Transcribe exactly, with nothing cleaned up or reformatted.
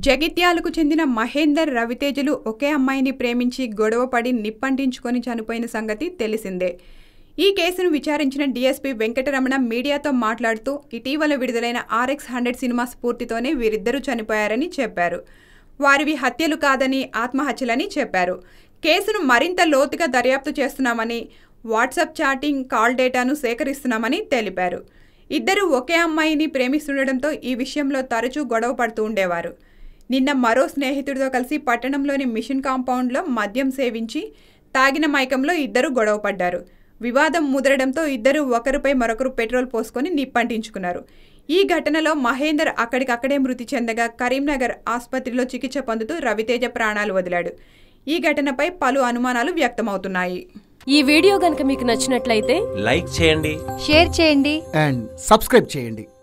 జగిత్యాలకు చెందిన మహేందర్ రవితేజలు ఒకే అమ్మాయిని ప్రేమించి గొడవపడి నిప్పంటించుకొని చనిపోయిన సంగతి తెలిసిందే. ఈ కేసును విచారించిన డీఎస్పీ వెంకటరమణ మీడియాతో మాట్లాడుతూ ఇటీవల విడుదలైన ఆర్ఎక్స్ హండ్రెడ్ సినిమా స్ఫూర్తితోనే వీరిద్దరూ చనిపోయారని చెప్పారు. వారివి హత్యలు కాదని ఆత్మహత్యలని చెప్పారు. కేసును మరింత లోతుగా దర్యాప్తు చేస్తున్నామని, వాట్సాప్ చాటింగ్, కాల్ డేటాను సేకరిస్తున్నామని తెలిపారు. ఇద్దరు ఒకే అమ్మాయిని ప్రేమిస్తుండటంతో ఈ విషయంలో తరచూ గొడవ పడుతూ ఉండేవారు. నిన్న మరో స్నేహితుడితో కలిసి పట్టణంలోని మిషన్ కాంపౌండ్లో మద్యం సేవించి తాగిన మైకంలో ఇద్దరు గొడవ పడ్డారు. వివాదం ముదరడంతో ఇద్దరు ఒకరిపై మరొకరు పెట్రోల్ పోసుకొని నిప్పంటించుకున్నారు. ఈ ఘటనలో మహేందర్ అక్కడికక్కడే మృతి చెందగా కరీంనగర్ ఆసుపత్రిలో చికిత్స పొందుతూ రవితేజ ప్రాణాలు వదిలాడు. ఈ ఘటనపై పలు అనుమానాలు వ్యక్తమవుతున్నాయి. ఈ వీడియో గనుక మీకు నచ్చినట్లయితే లైక్ చేయండి, షేర్ చేయండి అండ్ సబ్స్క్రైబ్ చేయండి.